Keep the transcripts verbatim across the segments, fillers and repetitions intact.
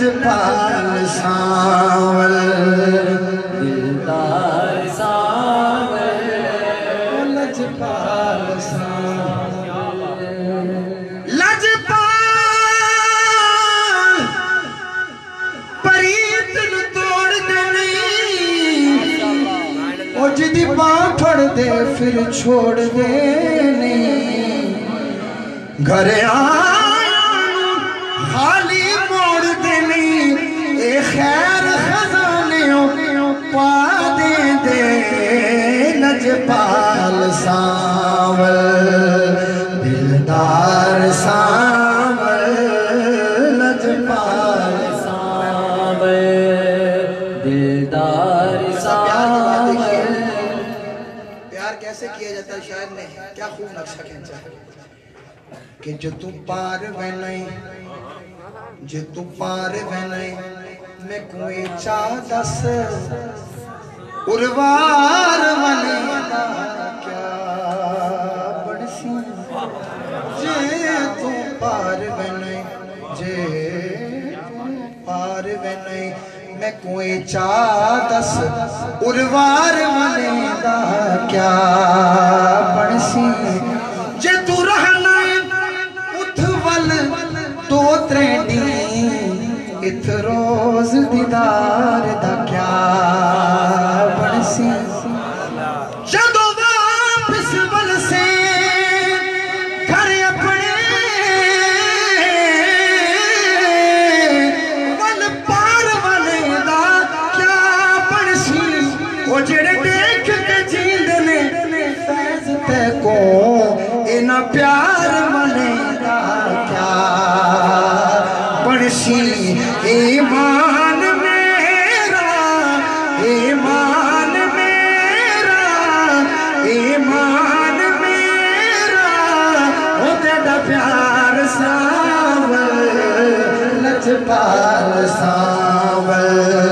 लजपाल सांवल दिलदार सांवल लजपाल सांवल लजपाल परीत नू तोड़ देनी ओ जिदी बांह फड़ दे फिर छोड़ देनी घर आया खाली मोड़ देनी ए खैर खजाने पा दे दे लजपाल सांवल दिलदार सांवल लजपाल सांवल दिलदार सांवल। प्यार कैसे किया जाता है शायर ने क्या खूब नक्शा खींचा कि जो तू पार वे नहीं जो तू पार वे नहीं मैं कोई चा दस उर्वार वाले क्या बड़सी जे तू पार वे नहीं जे पार वे नहीं मैं कोई चा दस उर्वार वाले क्या बड़सी जे तू रहना दो त्रेंडी इत रोज दीदार दा क्या बनसी जदों वापस बल से घर अपने वल पार वाले दा क्या बनसी वो जेड़े देख के जींदे ने फैज ते को इना प्यार वाले बनसी ईमान मेरा ईमान मेरा ईमान मेरा ओ तेरा प्यार सांवल लजपाल सांवल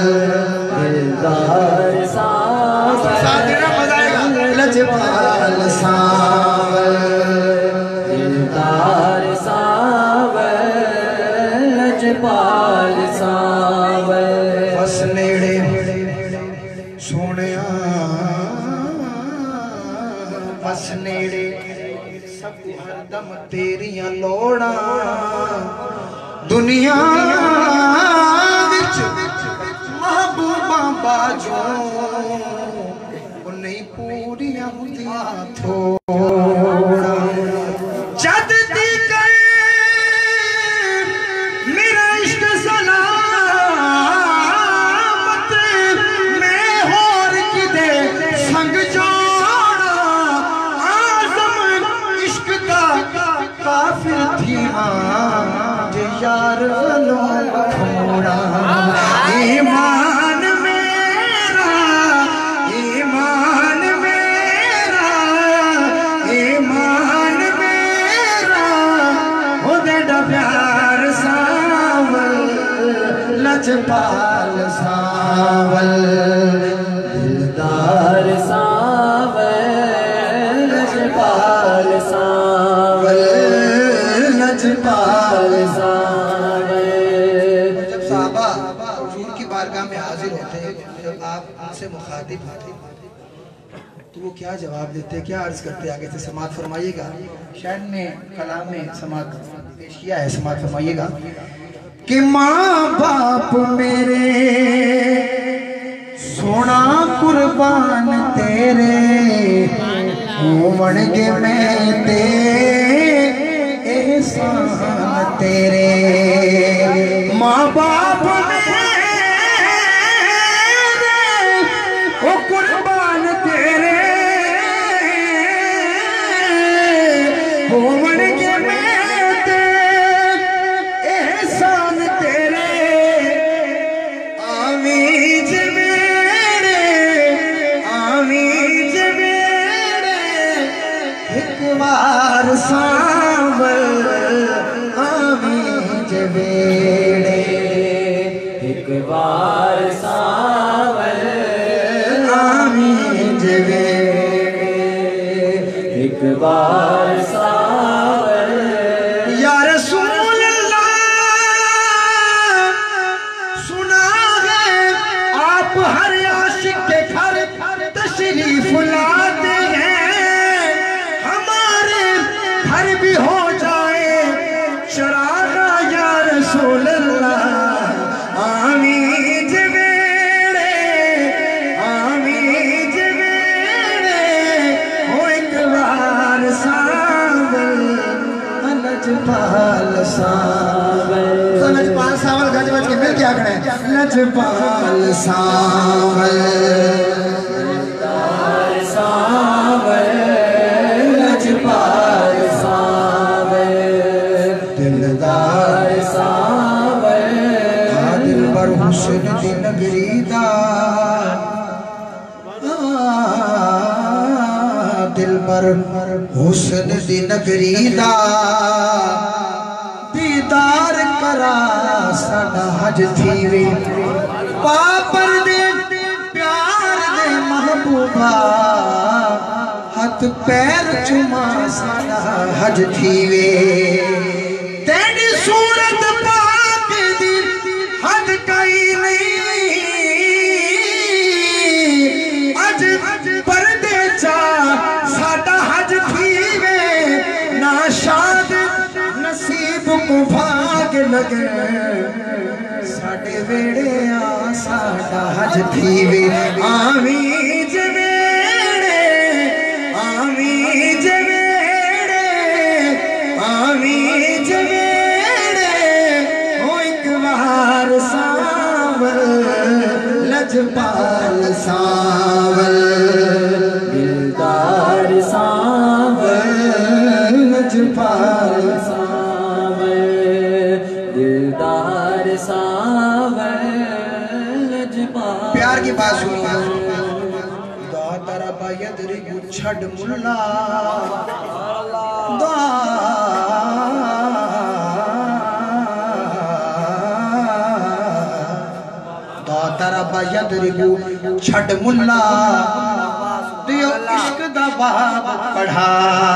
दिलदार सांवल साथ मजा आएगा लजपाल सांवल दिलदार सांवल लजपाल सांवल। बस नेड़े सोनिया बस नेड़े सब हरदम तेरियां लोड़ा दुनिया विच महबूबा बाजो नहीं पूरियां हुंदियां थोड़ा जद दी मेरा इश्क सलामत मैं होर किदे संग जोड़ा आज़म इश्क का काफिर थी जे यार वलों छोड़ा ईमान मेरा ईमान मेरा ईमान मेरा हो तेरा प्यार लजपाल सांवल दिलदार सांवल लजपाल सांवल लजपाल सांवल। जब साहबा हुजूर की बारगाह में हाजिर होते हैं जब आप उनसे मुखातिब होते तो वो क्या जवाब देते क्या अर्ज करते आगे से समात फरमाइएगा शायद ने कलाम में समात पेश किया है समात फरमाइएगा कि माँ बाप मेरे सोना कुर्बान तेरे होवणगे मैं ते एहसान तेरे माँ बाप मेरे ओ कुर्बान तेरे होवणगे मैं सांवल आमी जवेड़े एक बार सांवल आमी जवेड़े एक बार सांवल या रसूल अल्लाह आखना है लजपाल सांवल सांवल लजपाल सांवल दिलदार सांवल दिल पर हुस्न दी नगरी दा दिल पर हुस्न दी नगरी दा दीदार करा साडा हज थीवे पापर दे प्यार दे महबूबा हथ पैर चुमा साडा हज थीवे तेरी सूरत पाक दी हद कई नहीं अज पर्दे चा साडा हज थीवे ना शाद नसीब को भाग लगे साडे वेड़े आ साडा हज थीवे आमी जवेड़े आमी जवेड़े आमी जवेड़े हो एक बार सांवल लजपाल सांवल दिलदार सांवल लजपाल दिलदार सांवल लजपाल। प्यार की बात सुनिए दा तारा बायद रिगु छड़ मुल्ला दा दा तारा बायद रिगु छड़ मुल्ला दियो इश्क दा बाब पढ़ा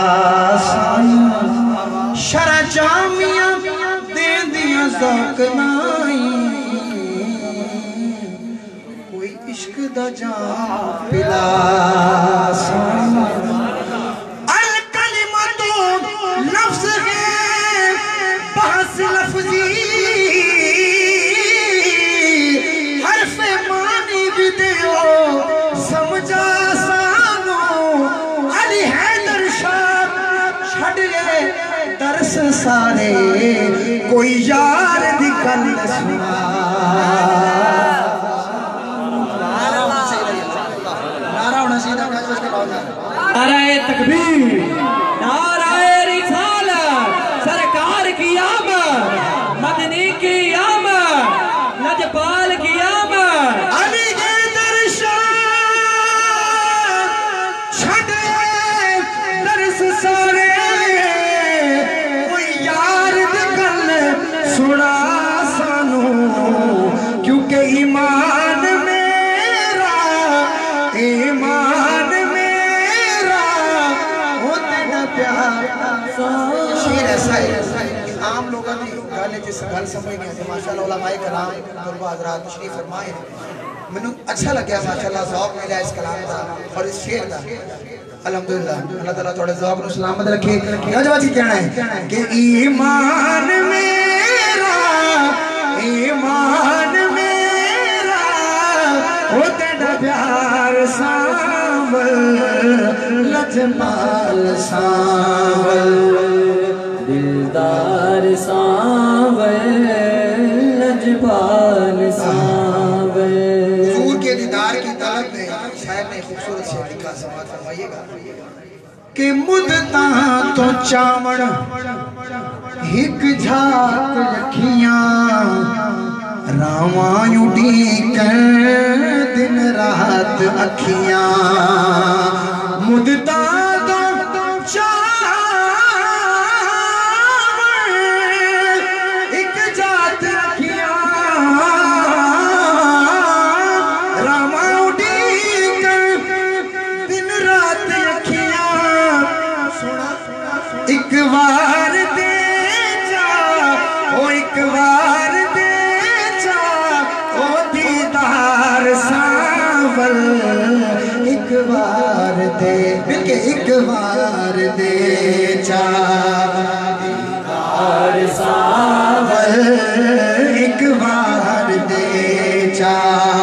शरा जामिया दे दिया ज़ौक़ नाई कोई इश्क दा जाम पिला अल कलिमतो लफ्ज़ है बहस लफ्ज़ी हर्फ मानी भी दियो समझा सानो अली हैदर शाह छड़ गए दरस सारे कोई यार दी गल सुना नारा होना चाहिए था नाराए तकबीर नाराए रिसालत सरकार की आमद मदनी की आमद लजपाल की आमद अली के दर्शन छड़े दरस सारे कोई यार दी गल सुना सानू क्योंकि ईमान मेरा ईमान मेरा होते न प्यार शेर ऐसा है आम लोगों ने गाने जिस गल समझ नहीं आती माशाल्लाह उलमाए कलाम तलबा हज़रात तशरीफ फरमाए मैनू अच्छा लगा माशाल्लाह ज़ौक़ मिला इस कलाम का और इस शेर का अल्हम्दुलिल्लाह अल्लाह ताला थोड़े ज़ौक़ को सलामत रखे नौजवान कहना है कि ईमान मेरा ईमान मेरा होते न प्यार सांवल लजपाल सांवल दिलदार सांवल लजपाल सांवल। हुजूर के दीदार की तलब में शायर ने खूबसूरत शेर लिखा समाअत फरमाइएगा कि मुद्दा तो चावण हिक झाक रखियां रावा उड़ीकर दिन रात अखियां मुद्दा तो चावण हिक जात रखियां रावा उड़ीकर दिन रात अखियां एक बार दे जा ओ एक बार दे जा ओ दीदार सांवल एक बार दे मिलके एक बार दे जा दीदार सांवल एक बार दे जा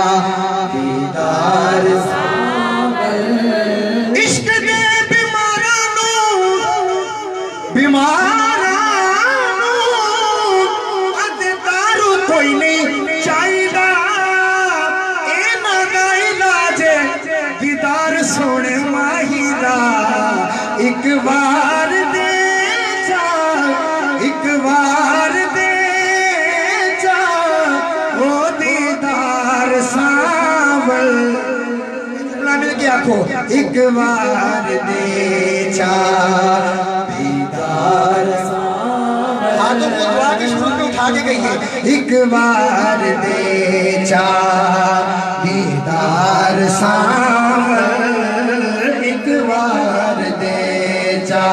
दीदार सांवल इश्क दे बीमारा अद दारू कोई नहीं चाय आखो एक बार दे चा दीदार सावल। हाथों को दुआ की सूरत में उठा के कहिए एक बार दे चा दीदार सावल, एक बार दे चा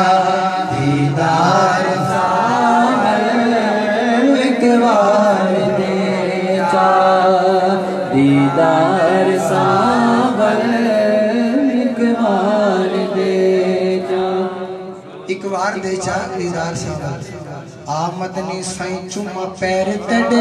दीदार सावल, एक बार दे चा दीदार सावल, एक बार दे चा। एक बार दे चा दीदार सावल। आमदनी साईं चुमा पैर तड़े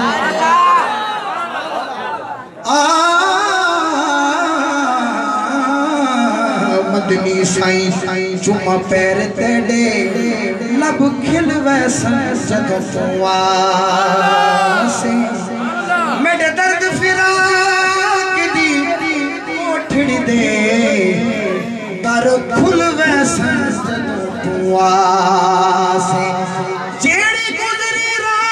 आमदनी साईं साईं चुमा पैर तड़े लब खिल वैसा जदों तू आसे मेरे दर्द फिराक दी कोठड़ी दे दर खुल वैसा जदों तू आसे जेड़ी गुजरी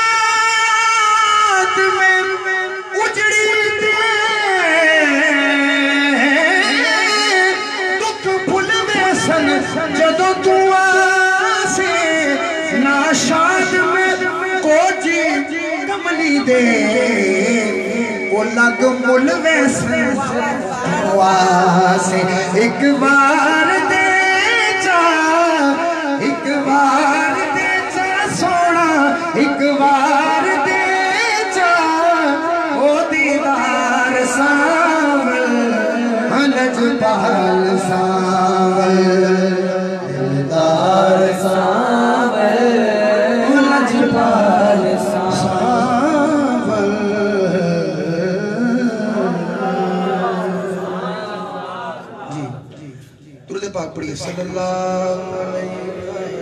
रात में उजड़ी दे दुख भुल वैसन जदों तू आसे ना शाद में कोजी कमली दे वो लग मुल वैसे वासे एक बार दे जा एक बार दे जा सोना एक बार दे जा ओ दीदार सावल लजपाल सावल दिलदार सावल लजपाल सावल। जी दुरूद पाक पढ़िए सल्लल्लाहु अलैहि